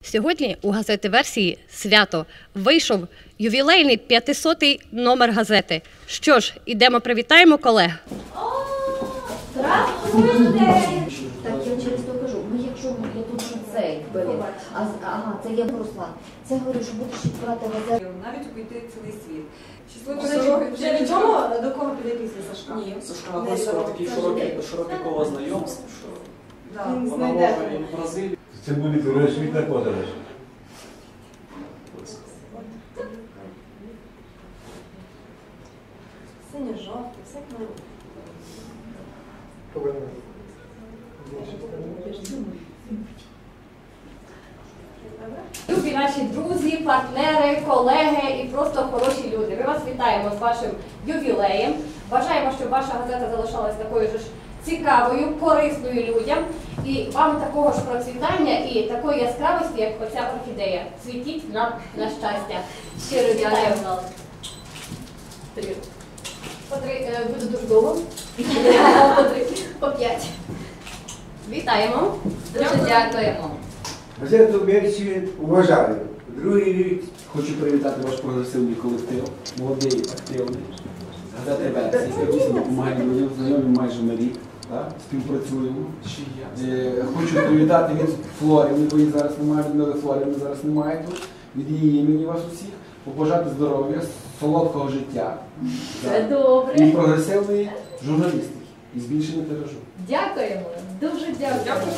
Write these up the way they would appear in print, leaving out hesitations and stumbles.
Сьогодні у газети «Версії» свято вийшов ювілейний 500-й номер газети. Що ж, ідемо привітаємо колег. Здравствуйте! Так, я через то кажу, якщо я тут вже цей беру, це я Руслан. Це говорю, що будеш відбирати газету. Навіть обійти цілий світ. Вже відомо, до кого піде після Сашка? Ні. Сашка Гольського такий широке коло знайомств, що вона може і в Бразилії. Це буде кругосвітна подорож. Синьо-жовтий, все книги. Любі наші друзі, партнери, колеги і просто хороші люди. Ми вас вітаємо з вашим ювілеєм. Бажаємо, щоб ваша газета залишалась такою ж цікавою, корисною людям. І вам такого ж процвітання і такої яскравості, як оця орхідея. Світіть нам на щастя. Щиро вітаємо. Буде дуже довго. По 5. Вітаємо. Дуже дякуємо. Газету «Версію» вважаю. Другий рік хочу привітати ваш прогресивний колектив, молодий, активний. Газета «Версія», яка дійсно допомагає людям, знайомі майже на рік, співпрацюємо. Хочу привітати від Флоріни, бо її зараз немає, Людмили Флоріни зараз немає тут, від її імені вас усіх, побажати здоров'я, солодкого життя. Це добре. І прогресивної журналістики, і збільшення тиражу. Дякуємо. Дуже дякуємо.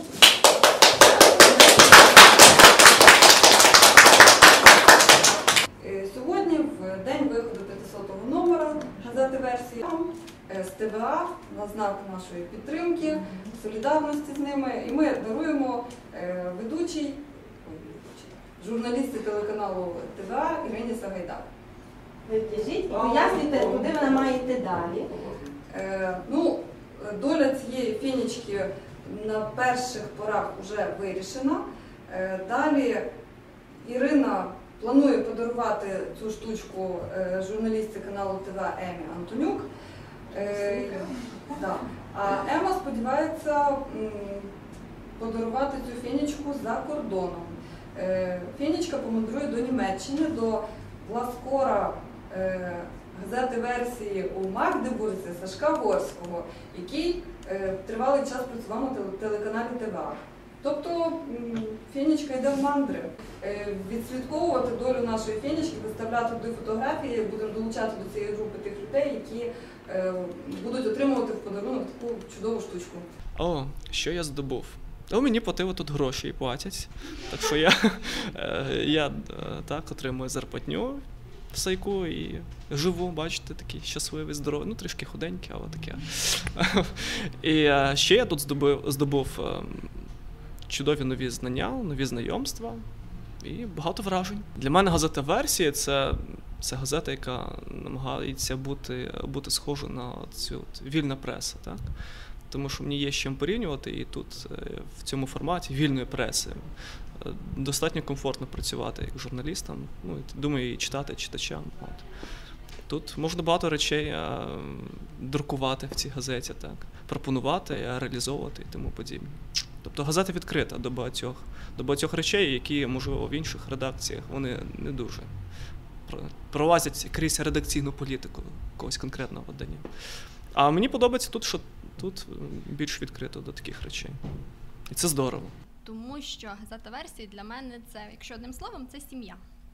Сьогодні, в день виходу 500-го номера газети «Версії», з ТВА на знак нашої підтримки, солідарності з ними, і ми даруємо ведучій, журналістці телеканалу ТВА Ірині Сагайдак. Вив'яжіть, пояснюйте, куди вона має йти далі. Доля цієї фінічки на перших порах вже вирішена. Далі Ірина планує подарувати цю штучку журналістці каналу ТВА Емі Антонюк. А Ема сподівається подарувати цю фінічку за кордоном. Фінічка помандрує до Німеччини, до главкора газети «Версії» у Магдебурзі Сашка Горського, який тривалий час працював на телеканалі ТВА. Тобто фінічка йде в мандри. Відслідковувати долю нашої фінічки, виставляти туди фотографії, будемо долучати до цієї групи тих людей, які будуть отримувати в подарунок таку чудову штучку. О, що я здобув? Мені платили тут гроші і платять, так що я так отримую зарплатню в Сайку і живу, бачите, такий щасливий, здоровий, трішки худенький, але таке. І ще я тут здобув чудові нові знання, нові знайомства і багато вражень. Для мене газета «Версія» – це газета, яка намагається бути схожа на цю вільна преса, так? Тому що мені є з чим порівнювати, і тут в цьому форматі вільної преси достатньо комфортно працювати як журналістам, думаю, і читачам. Тут можна багато речей друкувати в цій газеті, так, пропонувати, реалізовувати і тому подібне. Тобто газета відкрита до багатьох речей, які, можливо, в інших редакціях вони не дуже пролазять крізь редакційну політику якогось конкретного видання. А мені подобається тут, що тут більш відкрито до таких речей. І це здорово. Тому що газета «Версії» для мене це, якщо одним словом, це сім'я.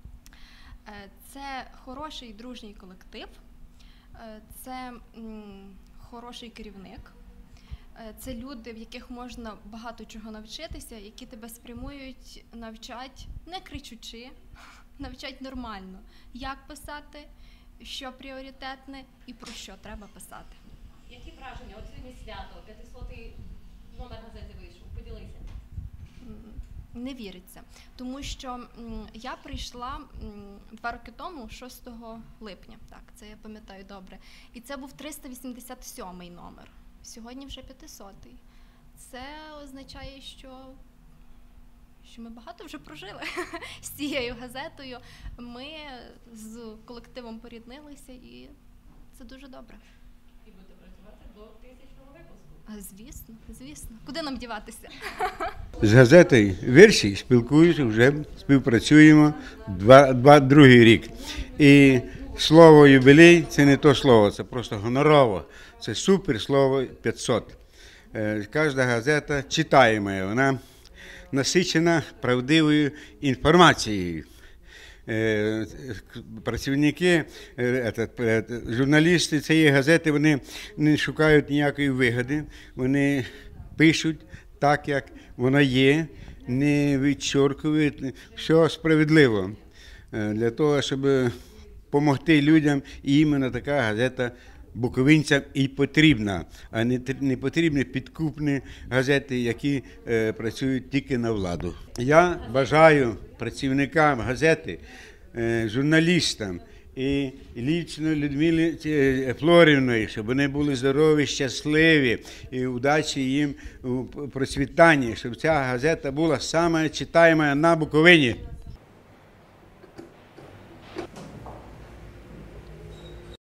Це хороший дружній колектив, це хороший керівник, це люди, в яких можна багато чого навчитися, які тебе спрямують, навчать, не кричучи, навчать нормально, як писати, що пріоритетне і про що треба писати. Які враження? От сьогодні свято, 500-й номер газети вийшов. Поділися. Не віриться. Тому що я прийшла 2 роки тому, 6 липня, так, це я пам'ятаю добре. І це був 387-й номер. Сьогодні вже 500-й. Це означає, що ми багато вже прожили з цією газетою. Ми з колективом поріднилися, і це дуже добре. І будете працювати до 1000-го випуску. Звісно, звісно. Куди нам діватися? З газетою «Вірші» спілкуюся, вже співпрацюємо другий рік. І слово «юбілей» – це не то слово, це просто гонорово. Це супер слово 500. Кожна газета читаємо, вона насичена правдивою інформацією. Працівники, журналісти цієї газети, вони не шукають ніякої вигоди, вони пишуть так, як воно є, не відчоркують, все справедливо. Для того, щоб допомогти людям, і іменно така газета буковинцям і потрібна, а не потрібні підкупні газети, які працюють тільки на владу. Я бажаю працівникам газети, журналістам і лічно Людмилі Флорівної, щоб вони були здорові, щасливі і удачі їм у процвітанні, щоб ця газета була саме читаєма на Буковині.